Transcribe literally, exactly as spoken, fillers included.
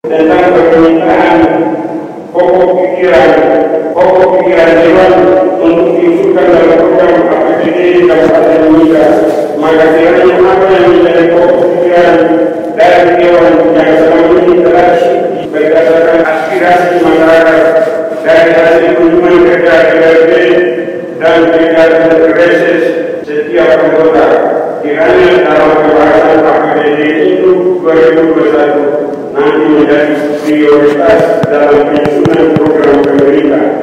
tentang permintaan pokok pikiran pokok pikiran Dewan untuk diusulkan dalam program A P B D Kabupaten Mimika. Maka kiranya apa yang menjadi pokok pikiran dari Dewan yang selama ini telah berdasarkan aspirasi masyarakat dari hasil kunjungan kerja K L B dan kegiatan reses setiap anggota, kiranya dalam pembahasan A P B D itu dua ribu dua puluh satu nanti menjadi prioritas dalam penyusunan program pemerintah.